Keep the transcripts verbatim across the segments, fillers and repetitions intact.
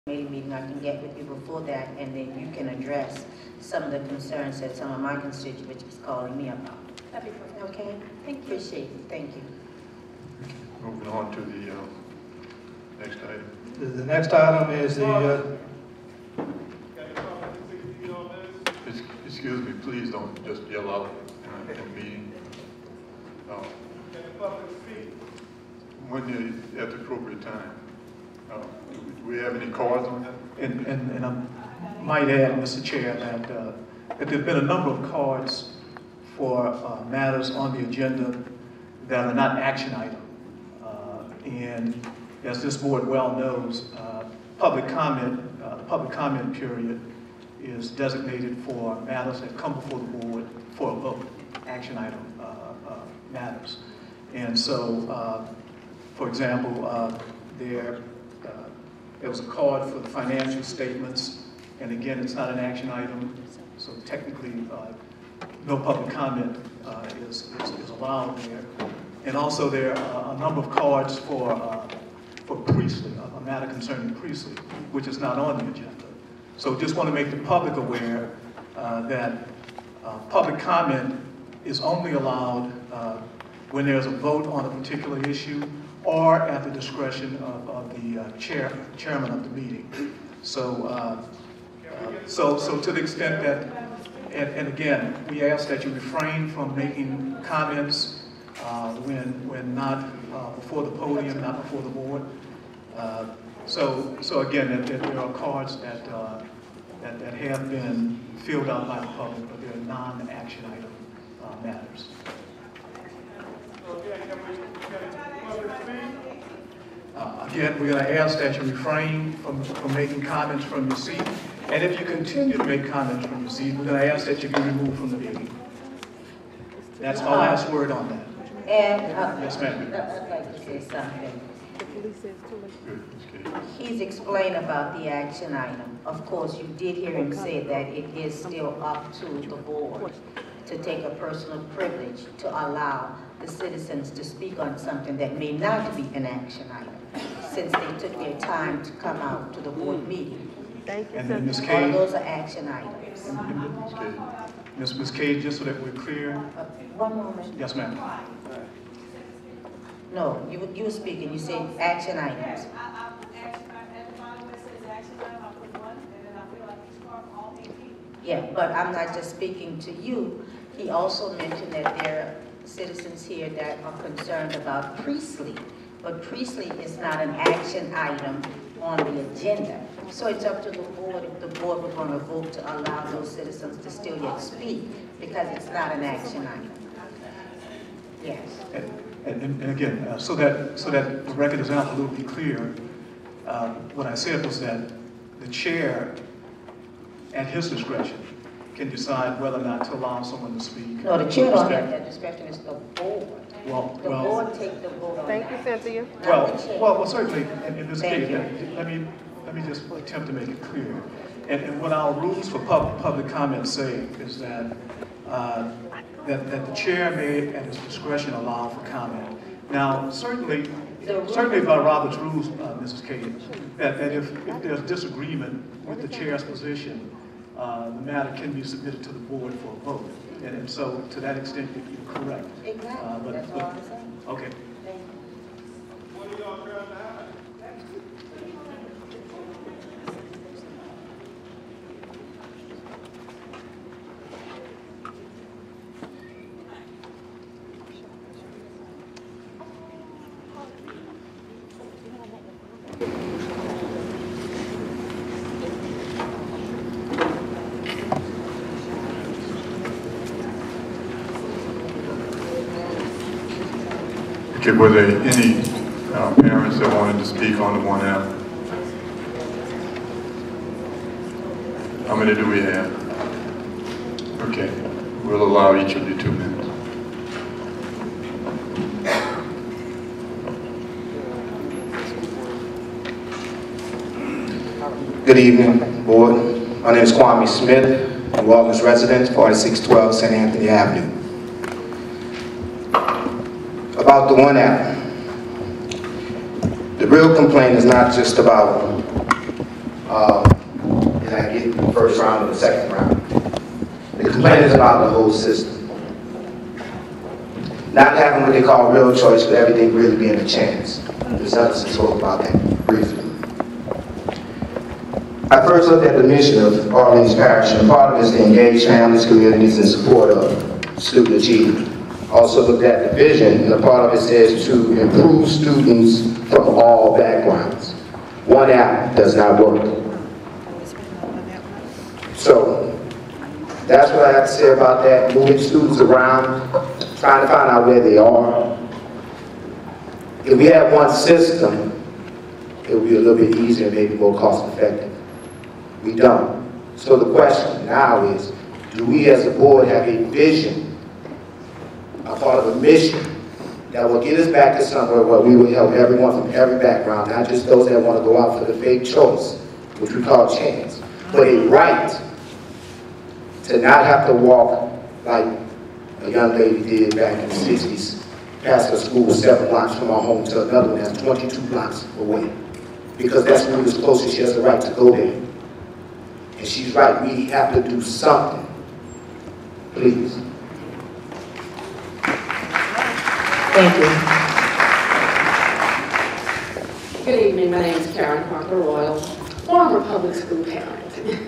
committee meeting, I can get with you before that, and then you can address some of the concerns that some of my constituents was calling me about. That'd be perfect. Okay? Thank you. Appreciate it. Thank you. Moving on to the uh, next item. The, the next item is the, uh, Ex- Excuse me, please don't just yell out in a meeting. Uh, When you, at the appropriate time. Uh, Do we have any cards on that? and, and, and I might add, Mister Chair, that, uh, that there've been a number of cards for uh, matters on the agenda that are not action item. Uh, and as this board well knows, uh, public comment, uh, the public comment period is designated for matters that come before the board for a vote, action item uh, uh, matters. And so, uh, for example, uh, there, uh, there was a card for the financial statements, and again, it's not an action item, so technically, uh, no public comment uh, is, is, is allowed there. And also, there are a number of cards for uh, for Priestley, a, a matter concerning Priestley, which is not on the agenda. So, just want to make the public aware uh, that uh, public comment is only allowed uh, when there's a vote on a particular issue, or at the discretion of, of the uh, chair, chairman of the meeting. So, uh, uh, so, so to the extent that, and, and again, we ask that you refrain from making comments uh, when, when not uh, before the podium, not before the board. Uh, so, so again, that, that there are cards that, uh, that that have been filled out by the public, but they're non-action item uh, matters. Uh, again, we're going to ask that you refrain from, from making comments from your seat. And if you continue to make comments from your seat, we're going to ask that you be removed from the meeting. That's my last word on that. And uh, Yes, ma'am. I'd like to say something. Good, Miz Kay. He's explained about the action item. Of course, you did hear him say that it is still up to the board to take a personal privilege to allow the citizens to speak on something that may not be an action item, since they took their time to come out to the board meeting. Thank you, And then Miz All of Kay, those are action items. Miz Kay. Miz Miz Kay, just so that we're clear. Uh, One moment. Yes, ma'am. No, you, you were speaking, you said action items. Yeah, but I'm not just speaking to you. He also mentioned that there are citizens here that are concerned about Priestley, but Priestley is not an action item on the agenda. So it's up to the board if the board was going to vote to allow those citizens to still yet speak, because it's not an action item. Yes. And, and, and again, uh, so that so that the record is absolutely clear, uh, what I said was that the chair, at his discretion, can decide whether or not to allow someone to speak. No, the chair don't have that discretion, it's the board. Well, The well, board take the vote on Thank that. you, Cynthia. Not well, the chair. well, well, certainly, in, in this Thank case, you. let, let me let me just attempt to make it clear. And, and what our rules for pub, public comment say is that, uh, that that the chair may, at his discretion, allow for comment. Now, certainly, certainly by Robert's rules, uh, Missus Kay, that, that if, if there's disagreement with the chair's position, uh, the matter can be submitted to the board for a vote. And, and so, to that extent, you're correct. Exactly, Uh, but- that's all I'm saying. Okay. Thank you. What are y'all trying to hide? Okay, were there any uh, parents that wanted to speak on the one app? How many do we have? Okay, we'll allow each of you two minutes. Good evening, board. My name is Kwame Smith, I'm Orleans resident, forty-six twelve Saint Anthony Avenue. About the one app. The real complaint is not just about um, and I get the first round or the second round. The complaint is about the whole system. Not having what they call real choice, but everything really being a chance. There's others to talk about that briefly. I first looked at the mission of Orleans Parish, and part of it is to engage families, communities in support of student achievement. Also looked at the vision, and a part of it says to improve students from all backgrounds. One app does not work. So, that's what I have to say about that. Moving students around, trying to find out where they are. If we have one system, it will be a little bit easier and maybe more cost effective. We don't. So the question now is, do we as a board have a vision, a part of a mission, that will get us back to somewhere where we will help everyone from every background, not just those that want to go out for the fake choice, which we call chance, but a right to not have to walk like a young lady did back in the sixties, past her school seven blocks from our home to another one that's twenty-two blocks away. Because that school is closer, she has the right to go there. And she's right, we have to do something. Please. Thank you. Good evening, my name is Karen Parker Royal, former public school parent.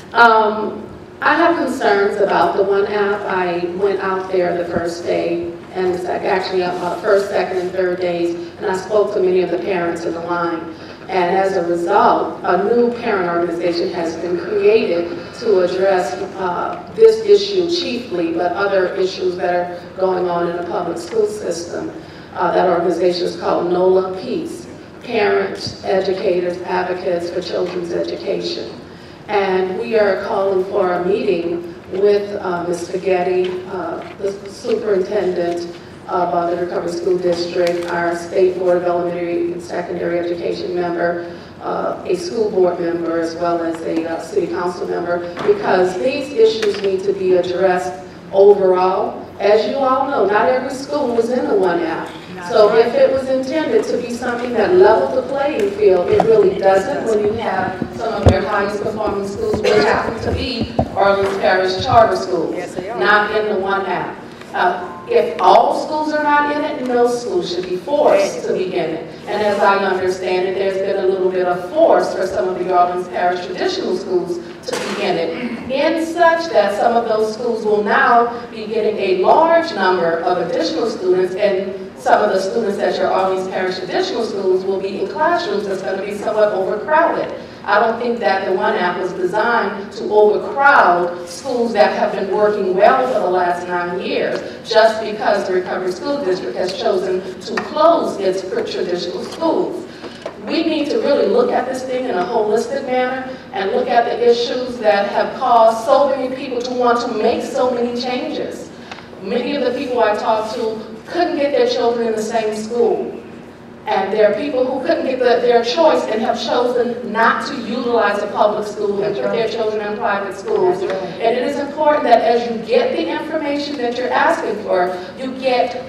um, I have concerns about the One app. I went out there the first day, and it's actually uh, first, second, and third days, and I spoke to many of the parents in the line. And as a result, a new parent organization has been created to address uh, this issue chiefly, but other issues that are going on in the public school system. Uh, that organization is called NOLA Peace, Parents, Educators, Advocates for Children's Education. And we are calling for a meeting with uh, Miz Spaghetti, uh, the superintendent of uh, the Recovery School District, our State Board of Elementary and Secondary Education member, uh, a school board member, as well as a uh, city council member, because these issues need to be addressed overall. As you all know, not every school was in the One app. So if it was intended to be something that leveled the playing field, it really doesn't when you have some of your highest performing schools, which happen to be Orleans Parish charter schools, not in the One app. Uh, if all schools are not in it, no school should be forced to be in it. And as I understand it, there's been a little bit of force for some of the Orleans Parish traditional schools to be in it, in such that some of those schools will now be getting a large number of additional students, and some of the students at your Orleans Parish traditional schools will be in classrooms that's going to be somewhat overcrowded. I don't think that the One app was designed to overcrowd schools that have been working well for the last nine years, just because the Recovery School District has chosen to close its traditional schools. We need to really look at this thing in a holistic manner and look at the issues that have caused so many people to want to make so many changes. Many of the people I talked to couldn't get their children in the same school. And there are people who couldn't get the, their choice and have chosen not to utilize a public school and put their children in private schools. And it is important that as you get the information that you're asking for, you get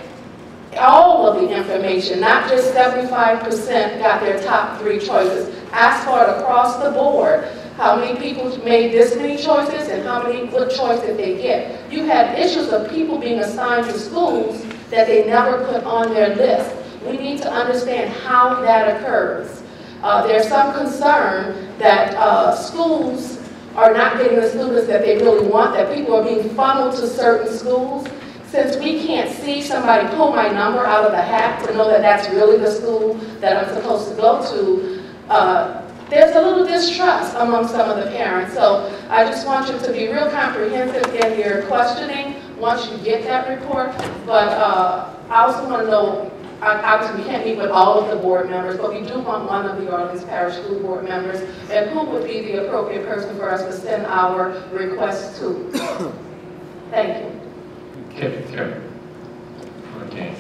all of the information, not just seventy-five percent got their top three choices. Ask for it across the board. How many people made this many choices and how many, what choice did they get? You had issues of people being assigned to schools that they never put on their list. We need to understand how that occurs. Uh, there's some concern that uh, schools are not getting the students that they really want, that people are being funneled to certain schools. Since we can't see somebody pull my number out of the hat to know that that's really the school that I'm supposed to go to, uh, there's a little distrust among some of the parents. So I just want you to be real comprehensive in your questioning once you get that report. But uh, I also want to know, obviously we can't meet with all of the board members, but we do want one of the Orleans Parish School Board members, and who would be the appropriate person for us to send our request to? Thank you. Kevin, Kevin. Okay.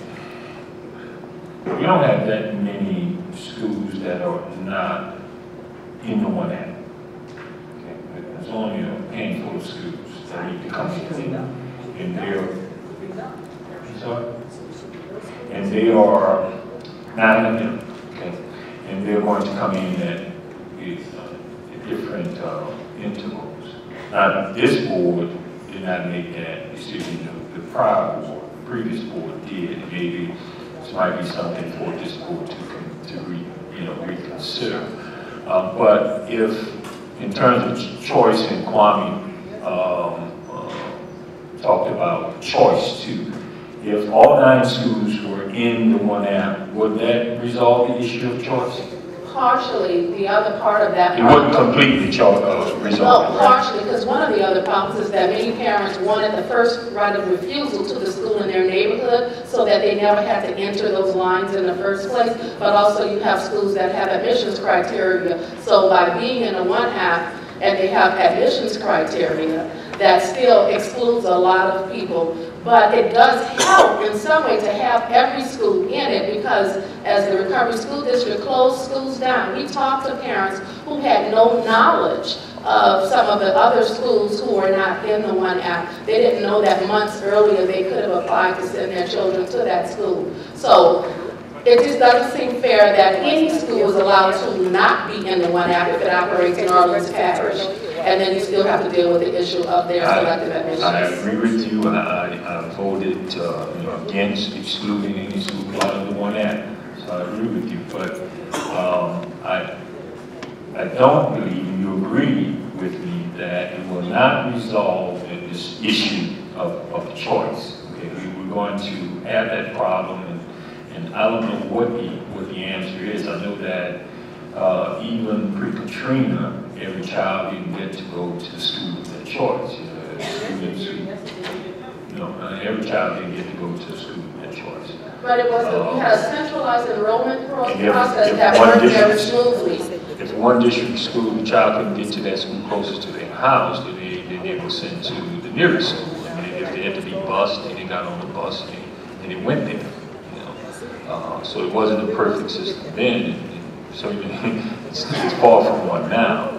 We don't have that many schools that are not in the One app. Okay. There's only a handful of schools that need to come in, and they're, sorry? And they are nine of them, okay? And they're going to come in at, is, uh, different uh, intervals. Now, this board did not make that decision. The prior board, the previous board did. Maybe this might be something for this board to, to re, you know, reconsider. Uh, but if, in terms of choice, and Kwame um, uh, talked about choice too, if all nine schools were in the one app, would that resolve the issue of choice? Partially, the other part of that. It wouldn't completely cho- uh, resolve No, it, right? partially, because one of the other problems is that many parents wanted the first right of refusal to the school in their neighborhood so that they never had to enter those lines in the first place. But also you have schools that have admissions criteria. So by being in a one half and they have admissions criteria, that still excludes a lot of people. But it does help in some way to have every school in it, because as the Recovery School District closed schools down, we talked to parents who had no knowledge of some of the other schools who were not in the one app. They didn't know that months earlier they could have applied to send their children to that school. So it just doesn't seem fair that any school is allowed to not be in the one app if it operates in Orleans Parish. And then you still have to deal with the issue of their selective admissions. I agree with you, and I, I voted uh, you know, against excluding any school out of the one app. So I agree with you, but um, I, I don't believe you agree with me that it will not resolve this issue of, of choice. Okay, we, we're going to have that problem, and, and I don't know what the what the answer is. I know that uh, even pre-Katrina, every child didn't get to go to the school of their choice. You know, students who, you know, uh, every child didn't get to go to the school of their choice. But it was, Uh, we had a centralized enrollment pro- And if- process if that one worked very district- smoothly. If one district school, the child couldn't get to that school closest to their house, then they, then they were sent to the nearest school. I mean, if they had to be bused, then they got on the bus and they, and they went there. You know, uh, so it wasn't a perfect system then, and, and so it's, it's far from one now.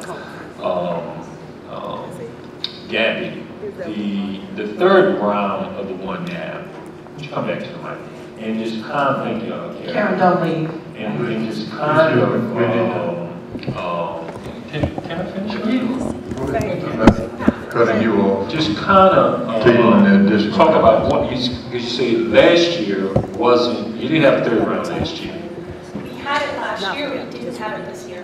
Um, um, Gabby, the the third round of the one app, would you come back to the mic and just kind of think, uh, Karen, Karen, don't leave. and, and just kind of, um, um, can, can I finish? Cutting you off. Just kind of Tabling that additional. talk about what you, you say last year wasn't, you didn't have a third round last year. We had it last year, we didn't have it this year.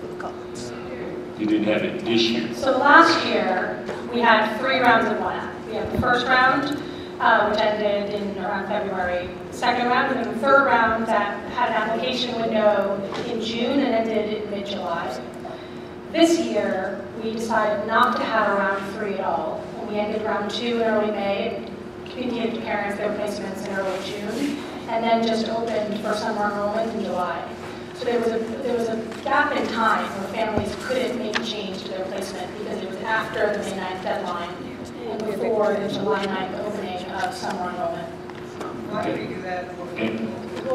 You didn't have it this year. So last year, we had three rounds of one app. We had the first round, uh, which ended in around February. Second round, and then the third round that had an application window in June and ended in mid-July. This year, we decided not to have a round three at all. And we ended round two in early May, communicated to parents their placements in early June, and then just opened for summer enrollment in July. So there was a there was a gap in time where families couldn't make a change to their placement because it was after the May ninth deadline and before the July ninth opening of summer enrollment. Why did we do that? And,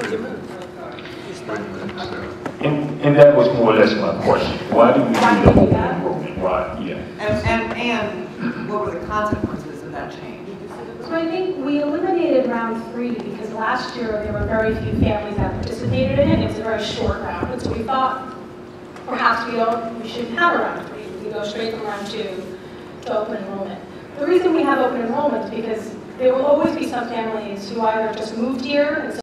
and, and that was more or less my question. Why did we do the open enrollment? Why? Yeah. And, and, and what were the consequences of that change? So I think we eliminated round three because last year there were very few families that participated in it. It was a very short round, and so we thought perhaps we don't, we shouldn't have a round three. We go straight from round two to open enrollment. The reason we have open enrollment is because there will always be some families who either just moved here and